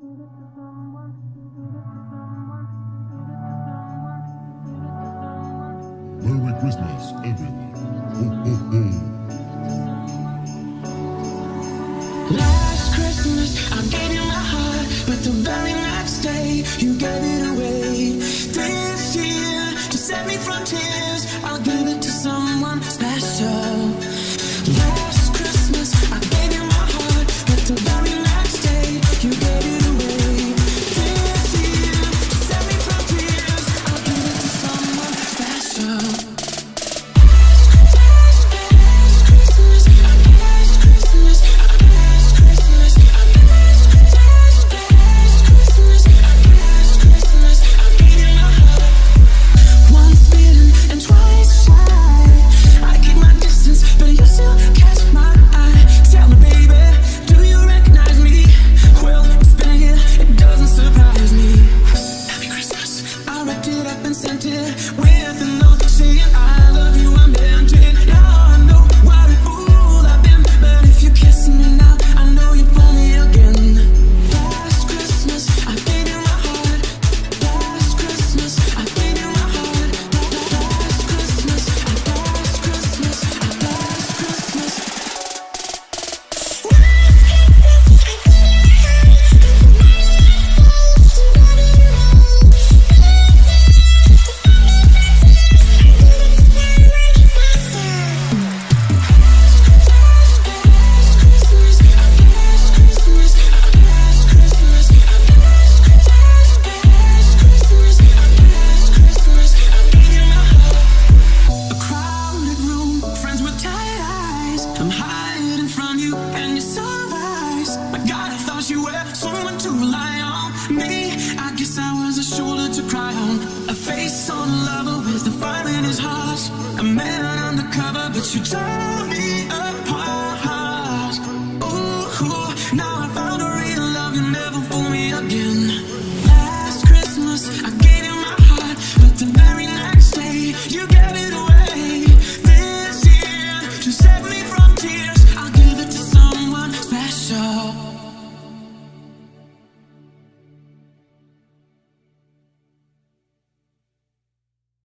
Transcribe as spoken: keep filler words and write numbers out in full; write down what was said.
Merry Christmas, everyone. Ho, ho, ho. Last Christmas, I gave you my heart, but the very next day, you gave it away. This year, to set me from tears, I'll give it to someone special. Last Christmas, I gave you my heart, but the very next day, you gave it away. This year, to set me from tears, I'll give it to someone special. I'm hiding from you and your sunrise. My God, I thought you were someone to rely on. Me, I guess I was a shoulder to cry on. A face on a lover with the fire in his heart. A man undercover, but you tried.